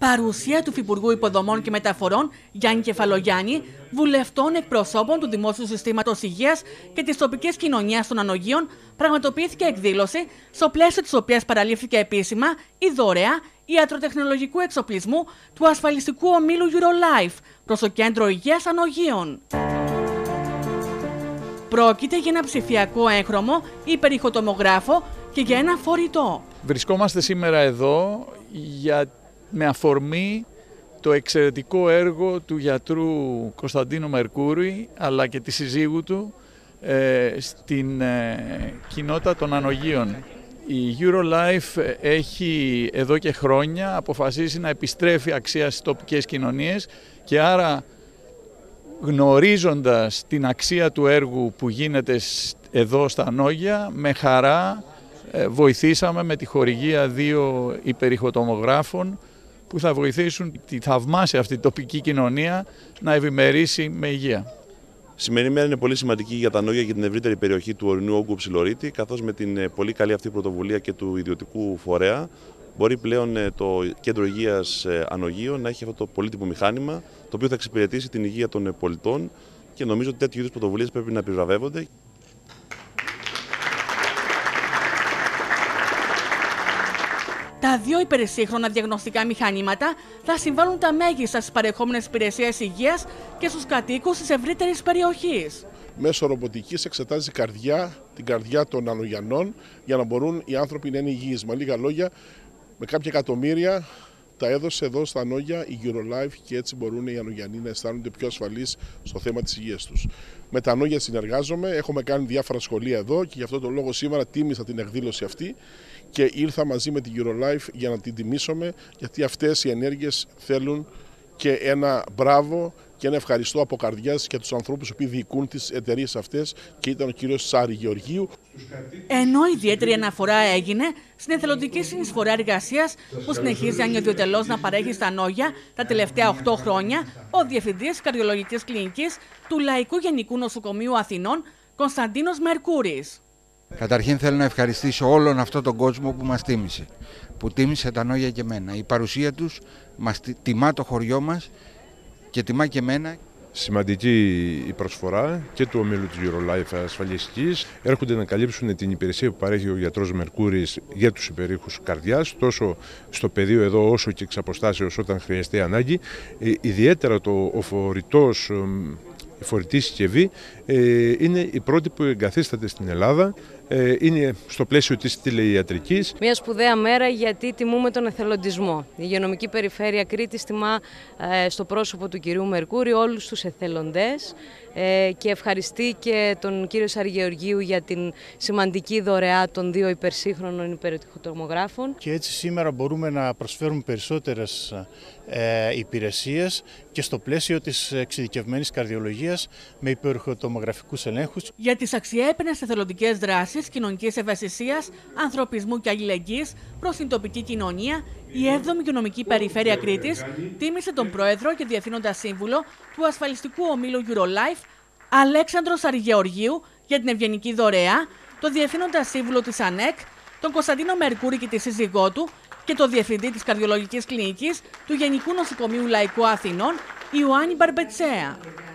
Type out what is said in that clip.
Παρουσία του Υφυπουργού Υποδομών και Μεταφορών Γιάννη Κεφαλογιάννη, βουλευτών, εκπροσώπων του Δημόσιου Συστήματος Υγείας και της τοπικής κοινωνίας των Ανογείων, πραγματοποιήθηκε εκδήλωση, στο πλαίσιο της οποίας παραλήφθηκε επίσημα η δωρεά ιατροτεχνολογικού εξοπλισμού του ασφαλιστικού ομίλου Eurolife προς το Κέντρο Υγείας Ανογείων. Πρόκειται για ένα ψηφιακό έγχρωμο υπερηχοτομογράφο και για ένα φορητό. Βρισκόμαστε σήμερα εδώ με αφορμή το εξαιρετικό έργο του γιατρού Κωνσταντίνου Μερκούρη αλλά και της συζύγου του στην κοινότητα των Ανογείων. Η Eurolife έχει εδώ και χρόνια αποφασίσει να επιστρέφει αξία στις τοπικές κοινωνίες και άρα, γνωρίζοντας την αξία του έργου που γίνεται εδώ στα Ανόγια, με χαρά βοηθήσαμε με τη χορηγία 2 υπερηχοτομογράφων που θα βοηθήσουν τη θαυμάσια αυτή τοπική κοινωνία να ευημερήσει με υγεία. Η σημερινή μέρα είναι πολύ σημαντική για τα Ανόγια και την ευρύτερη περιοχή του ορεινού όγκου Ψιλορίτη, καθώς με την πολύ καλή αυτή πρωτοβουλία και του ιδιωτικού φορέα μπορεί πλέον το Κέντρο Υγείας Ανογείων να έχει αυτό το πολύτιμο μηχάνημα, το οποίο θα εξυπηρετήσει την υγεία των πολιτών και νομίζω ότι τέτοιου είδους πρωτοβουλίες πρέπει να επιβραβεύονται. Τα 2 υπερσύγχρονα διαγνωστικά μηχανήματα θα συμβάλλουν τα μέγιστα στις παρεχόμενες υπηρεσίες υγείας και στους κατοίκους της ευρύτερης περιοχής. Μέσω ρομποτικής εξετάζει την καρδιά των Ανογιανών για να μπορούν οι άνθρωποι να είναι υγιείς. Με λίγα λόγια, με κάποια εκατομμύρια τα έδωσε εδώ στα Ανόγια η Eurolife και έτσι μπορούν οι Ανογιανοί να αισθάνονται πιο ασφαλείς στο θέμα της υγείας τους. Με τα Ανόγια συνεργάζομαι, έχουμε κάνει διάφορα σχολεία εδώ και γι' αυτό τον λόγο σήμερα τίμησα την εκδήλωση αυτή και ήρθα μαζί με την Eurolife για να την τιμήσουμε, γιατί αυτές οι ενέργειες θέλουν και ένα μπράβο και ένα ευχαριστώ από καρδιάς για τους ανθρώπους που διοικούν τις εταιρείες αυτές και ήταν ο κύριος Σάρη Γεωργίου. Ενώ ιδιαίτερη αναφορά έγινε στην εθελοντική συνεισφορά εργασίας που συνεχίζει ανιδιοτελώς να παρέχει στα Ανόγια τα τελευταία 8 χρόνια ο Διευθυντής Καρδιολογικής Κλινικής του Λαϊκού Γενικού Νοσοκομείου Αθηνών, Κωνσταντίνος Μερκούρης. Καταρχήν θέλω να ευχαριστήσω όλον αυτόν τον κόσμο που μας τίμησε, που τίμησε τα Ανόγια και εμένα. Η παρουσία τους μας τιμά το χωριό μας και τιμά και εμένα. Σημαντική η προσφορά και του ομίλου της Eurolife ασφαλιστικής. Έρχονται να καλύψουν την υπηρεσία που παρέχει ο γιατρός Μερκούρης για τους υπερήχους καρδιάς, τόσο στο πεδίο εδώ όσο και εξ αποστάσεως όταν χρειαστεί ανάγκη. Ιδιαίτερα ο φορητός, η φορητή συσκευή είναι η πρώτη που εγκαθίσταται στην Ελλάδα. Είναι στο πλαίσιο της τηλεϊατρικής. Μια σπουδαία μέρα γιατί τιμούμε τον εθελοντισμό. Η Υγειονομική Περιφέρεια Κρήτης τιμά στο πρόσωπο του κυρίου Μερκούρη όλους τους εθελοντές και ευχαριστεί και τον κύριο Σαργεωργίου για την σημαντική δωρεά των 2 υπερσύγχρονων υπερηχοτομογράφων. Και έτσι σήμερα μπορούμε να προσφέρουμε περισσότερες υπηρεσίες και στο πλαίσιο της εξειδικευμένης καρδιολογίας με υπερηχοτομογραφικούς ελέγχους. Για τις αξιέπαινες εθελοντικές δράσεις κοινωνικής ευαισθησίας, ανθρωπισμού και αλληλεγγύης προς την τοπική κοινωνία, η 7η Υγειονομική Περιφέρεια Κρήτης τίμησε τον πρόεδρο και διευθύνοντα σύμβουλο του ασφαλιστικού ομίλου Eurolife, Αλέξανδρο Σαργεωργίου, για την ευγενική δωρεά, τον διευθύνοντα σύμβουλο της ΑΝΕΚ, τον Κωνσταντίνο Μερκούρη και τη σύζυγό του και τον διευθυντή της Καρδιολογικής Κλινικής του Γενικού Νοσοκομείου Λαϊκού Αθηνών, Ιωάννη Μπαρμπετσέα.